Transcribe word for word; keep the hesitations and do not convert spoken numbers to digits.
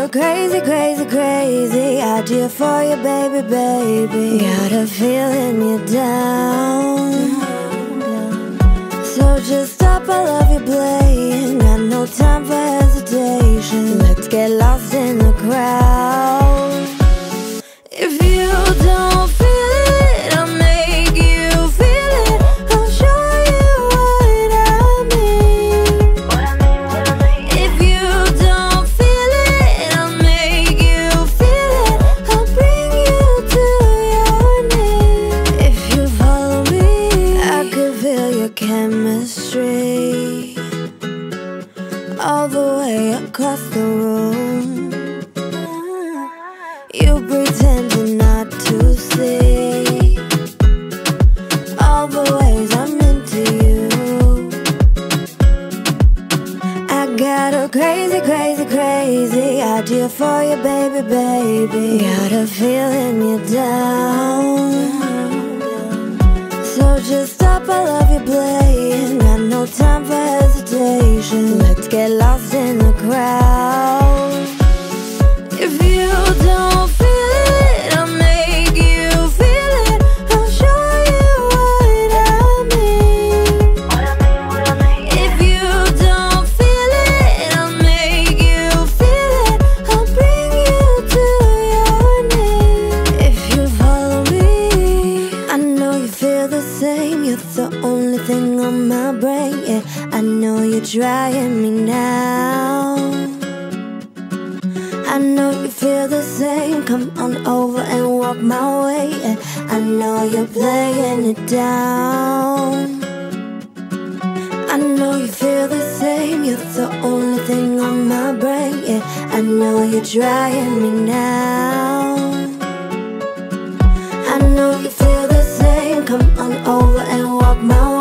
a crazy, crazy, crazy idea for you, baby, baby. Got a feeling you're down. So just stop, I love you playing. Got no time for hesitation. Let's get lost in the crowd. If you don't feel it, I'll make you feel it. I'll show you what I mean. What I mean, what I mean. If you don't feel it, I'll make you feel it. I'll bring you to your knees. If you follow me, I could feel your chemistry all the way across the room. You pretend not to see all the ways I'm into you. I got a crazy, crazy, crazy idea for you, baby, baby. Got a feeling you're down. So just stop, I love you playing. Got no time for hesitation. Let's get lost in the crowd. If you don't feel it, I'll make you feel it. I'll show you what I mean. What I mean, what I mean. If you don't feel it, I'll make you feel it. I'll bring you to your knees. If you follow me, I know you feel the same. You're the only thing on my brain, yeah. I know you're trying me now. I know you feel the same. Come on over and walk my way, yeah. I know you're playing it down. I know you feel the same. You're the only thing on my brain, yeah. I know you're trying me now. I know you feel the same. Come on over and walk my way.